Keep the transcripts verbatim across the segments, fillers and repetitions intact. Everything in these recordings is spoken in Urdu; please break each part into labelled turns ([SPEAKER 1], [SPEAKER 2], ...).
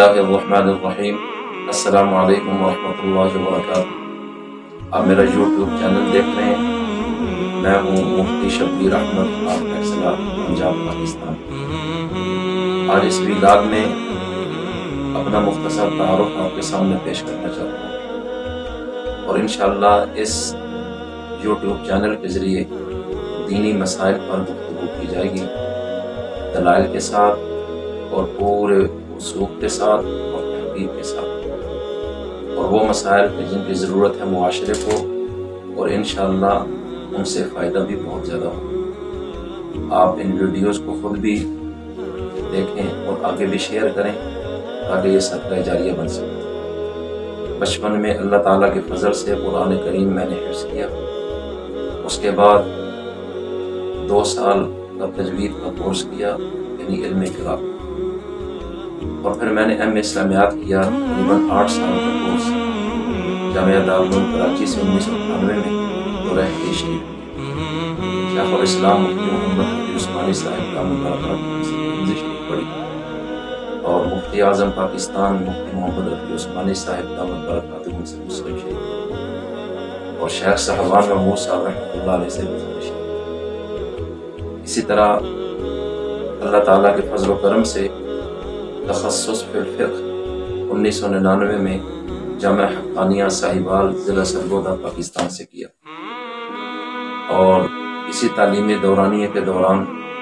[SPEAKER 1] اللہ الرحمن الرحیم۔ السلام علیکم ورحمۃ اللہ وبرکاتہ۔ آپ میرا یوٹیوب چینل دیکھ رہے ہیں، میں ہوں مفتی شبیر احمد، آپ فیصلہ پنجاب پاکستان۔ آج اس ویلاگ میں اپنا مختصر تعارف آپ کے سامنے پیش کرنا چاہتا ہوں، اور انشاءاللہ اس یوٹیوب چینل کے ذریعے دینی مسائل پر گفتگو کی جائے گی، دلائل کے ساتھ اور پورے وثوق کے ساتھ اور تحقیق کے ساتھ، اور وہ مسائل جن کی ضرورت ہے معاشرے کو، اور انشاءاللہ ان سے فائدہ بھی بہت زیادہ ہو۔ آپ ان ویڈیوز کو خود بھی دیکھیں اور آگے بھی شیئر کریں تاکہ یہ صدقہ جاریہ بن سکے۔ بچپن میں اللہ تعالیٰ کے فضل سے قرآن کریم میں نے حفظ کیا، اس کے بعد دو سال کا تجوید کا کورس کیا، یعنی علم قراءت، اور پھر میں نے ایم اے اسلامیات کیا، تقریباً آٹھ سال کا کورس جامعہ دارالعلوم کراچی سے انیس سو اٹھانوے میں دورہ حدیث شریف شیخ الاسلام مفتی محمد حفیظ عثمانی صاحب دامت برکاتہ سے حدیث شریف پڑھی، اور مفتی اعظم پاکستان مفتی محمد حفیظ عثمانی صاحب دامت برکاتہ سے مسلم شریف، اور شیخ صاحبان محمود صاحب رحمۃ اللہ علیہ سے بخاری شریف۔ اسی طرح اللہ تعالیٰ کے فضل و کرم سے تخصص فی الفقہ انیس سو ننانوے میں جامعہ حقانیہ صاحبال ضلع سرگودا پاکستان سے کیا، اور اسی تعلیمی دورانیے کے دوران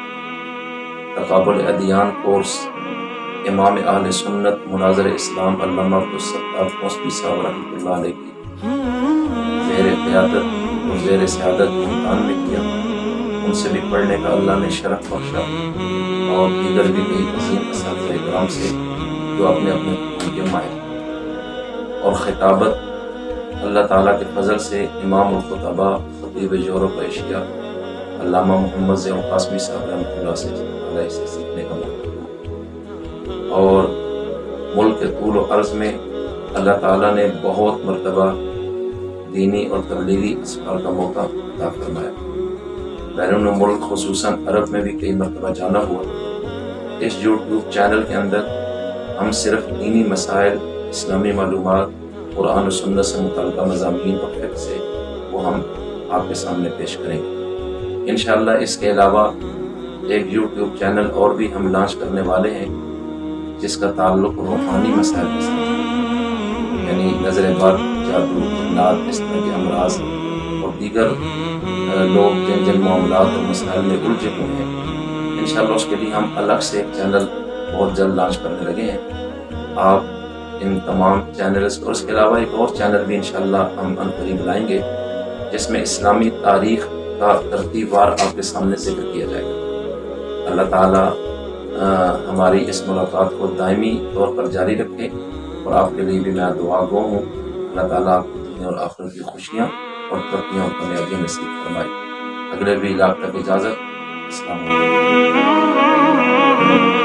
[SPEAKER 1] تقابل ادیان کورس امام اہل سنت مناظر اسلام علامہ عبدالستار موسوی صاحب رحمۃ اللہ علیہ کی زیر قیادت اور زیر سیادت ملتان میں کیا، ان سے بھی پڑھنے کا اللہ نے شرف بخشا، اور دیگر بھی کئی عظیم اساتذہ کرام سے جو اپنے اپنے فنون کے ماہر، اور خطابت اللہ تعالیٰ کے فضل سے امام الخطباء خطیب یورپ ایشیا علامہ محمد ضیاء القاسمی صاحب رحمۃ اللہ سے علیہ سے سیکھنے کا موقع ملا، اور ملک کے طول و عرض میں اللہ تعالیٰ نے بہت مرتبہ دینی اور تبلیغی اسفار کا موقع عطا فرمایا۔ بیرون ملک خصوصاً عرب میں بھی کئی مرتبہ جانا ہوا۔ اس یوٹیوب چینل کے اندر ہم صرف دینی مسائل، اسلامی معلومات، قرآن و سنت سے متعلقہ مضامین اور فقہ سے وہ ہم آپ کے سامنے پیش کریں گے۔ انشاءاللہ اس کے علاوہ ایک یوٹیوب چینل اور بھی ہم لانچ کرنے والے ہیں جس کا تعلق روحانی مسائل کے ساتھ ہے، یعنی نظر بد، جادو، جنات، اس طرح کے امراض اور دیگر لوگ جن جن معاملات اور مسائل میں الجھے ہوئے ہیں، انشاءاللہ اس کے لیے ہم الگ سے ایک چینل بہت جلد لانچ کرنے لگے ہیں۔ آپ ان تمام چینلز اور اس کے علاوہ ایک اور چینل بھی انشاءاللہ ہم ان قریب لائیں گے جس میں اسلامی تاریخ کا ترتیب وار آپ کے سامنے ذکر کیا جائے گا۔ اللہ تعالیٰ ہماری اس ملاقات کو دائمی طور پر جاری رکھے، اور آپ کے لیے بھی میں دعا گو ہوں، اللہ تعالیٰ آپ کو دنیا اور آخرت کی خوشیاں اور ترقیاں اور کامیابیاں نصیب فرمائے۔ اگلے بھی لاکھ تک اجازت۔ السلام علیکم۔